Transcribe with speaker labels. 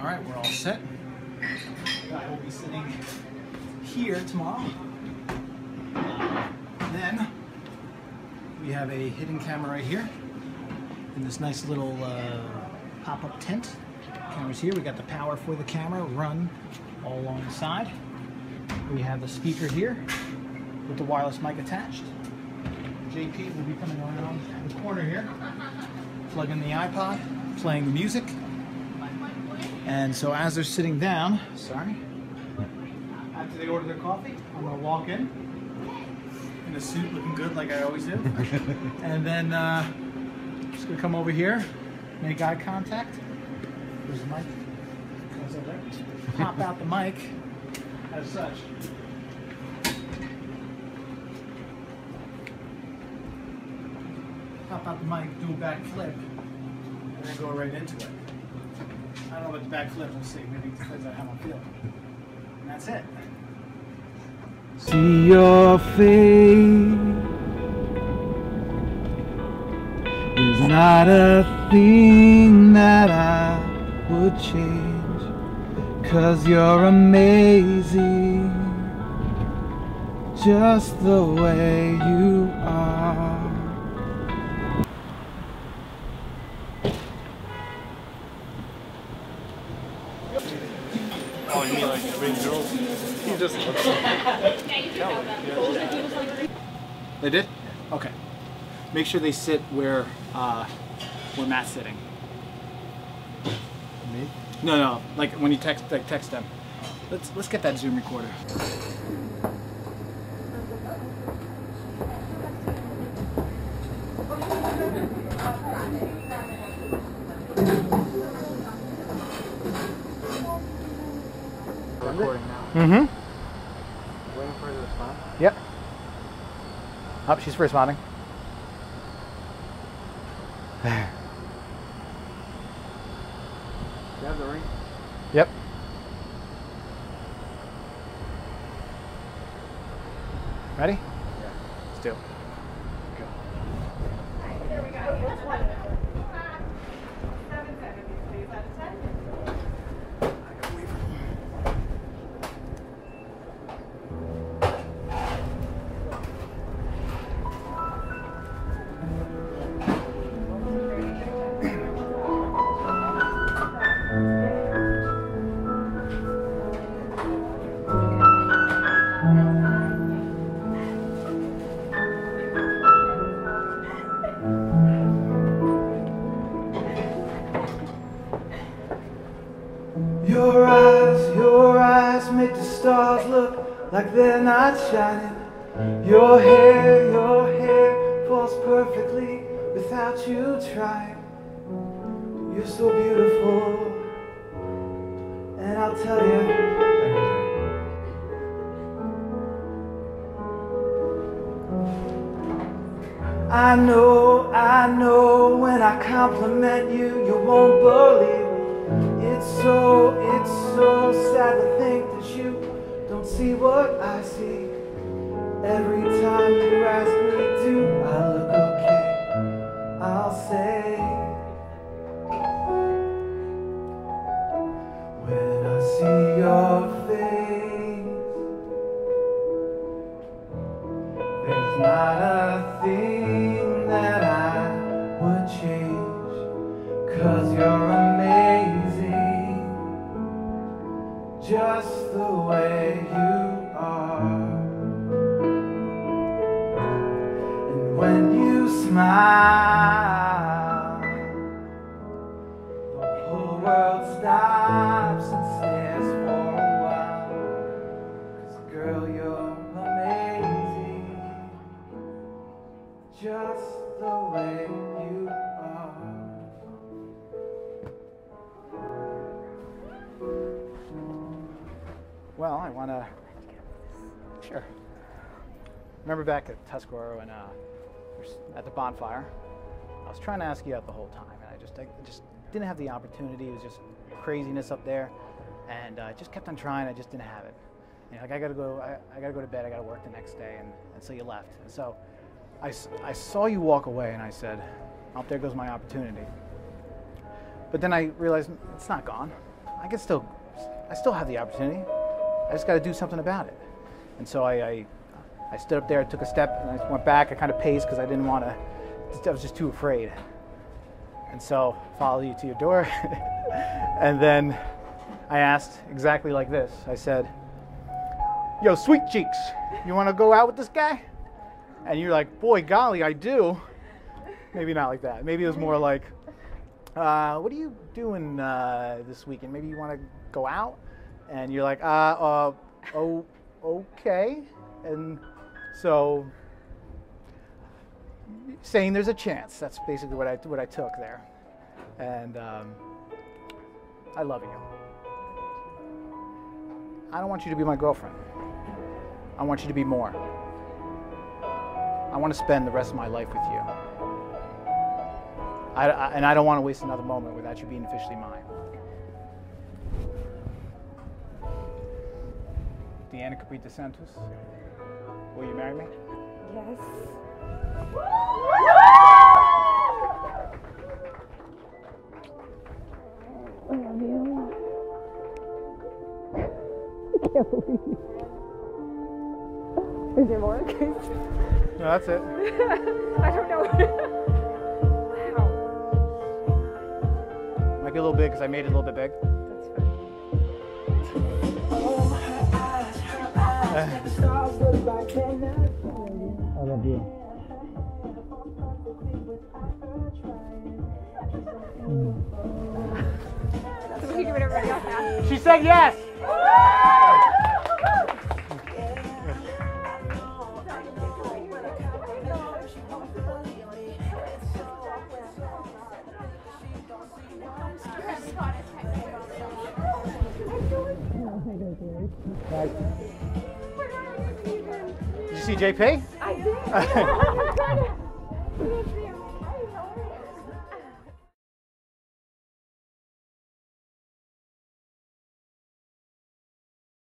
Speaker 1: All right, we're all set. I will be sitting here tomorrow. Then we have a hidden camera right here in this nice little pop-up tent. Camera's here. We got the power for the camera run all along the side. We have the speaker here with the wireless mic attached. JP will be coming around the corner here, plug in the iPod, playing the music. And so as they're sitting down, after they order their coffee, I'm gonna walk in a suit, looking good like I always do. And then just gonna come over here, make eye contact. There's the mic. Pop out the mic as such. Pop out the mic, do a back flip, and then go right into it. I don't know what the back flip will see. Maybe it depends on how I'm feeling. And that's it.
Speaker 2: See your face is not a thing that I would change, 'cause you're amazing just the way you are.
Speaker 3: Oh, you mean like big girls? He just looks
Speaker 1: They did? Okay. Make sure they sit where Matt's sitting.
Speaker 3: Me?
Speaker 1: No. Like when you text them. Let's get that Zoom recorder.
Speaker 3: recording now.
Speaker 1: Mm-hmm.
Speaker 3: Waiting for her to respond.
Speaker 1: Yep. Oh, she's responding.
Speaker 3: Do you have the ring?
Speaker 1: Yep. Ready?
Speaker 3: Yeah.
Speaker 1: Let's do it.
Speaker 3: Go.
Speaker 4: There we go. What's one? 770, please, out of 10.
Speaker 2: Your eyes make the stars look like they're not shining. Your hair falls perfectly without you trying. You're so beautiful, and I'll tell you, I know when I compliment you, you won't believe me. It's so sad to think that you don't see what I see. Every time you ask me, do I look okay? I'll say, when I see your face, there's not a thing that I would change, 'cause you're amazing just the way you are. And when you smile, the whole world stops and stares for a while. 'Cause girl, you're amazing just the way you are.
Speaker 1: Well, I want to. Sure. Remember back at Tuscarora when at the bonfire, I was trying to ask you out the whole time, and I just didn't have the opportunity. It was just craziness up there, and I just kept on trying. I just didn't have it. You know, like I gotta go to bed. I gotta work the next day, and so you left. And so I saw you walk away, and I said, "Oh, there goes my opportunity." But then I realized it's not gone. I still have the opportunity. I just got to do something about it. And so I stood up there, took a step, and I went back. I kind of paced because I didn't want to. I was just too afraid. And so followed you to your door, and then I asked exactly like this. I said, "Yo, sweet cheeks, you want to go out with this guy?" And you're like, "Boy, golly, I do." Maybe not like that. Maybe it was more like, "What are you doing this weekend? Maybe you want to go out?" And you're like, "Oh, okay." And so, saying there's a chance. That's basically what I took there. And I love you. I don't want you to be my girlfriend. I want you to be more. I want to spend the rest of my life with you. And I don't want to waste another moment without you being officially mine. Deanna Caprita Santos, will you marry me?
Speaker 4: Yes. I love you. I can't believe it. Is there more?
Speaker 1: No, that's it.
Speaker 4: I don't know. Wow.
Speaker 1: Might be a little big because I made it a little bit big.
Speaker 4: That's fine.
Speaker 1: I love you.
Speaker 4: So we can give it everybody else now.
Speaker 1: She said yes! Did you see JP?
Speaker 4: I did.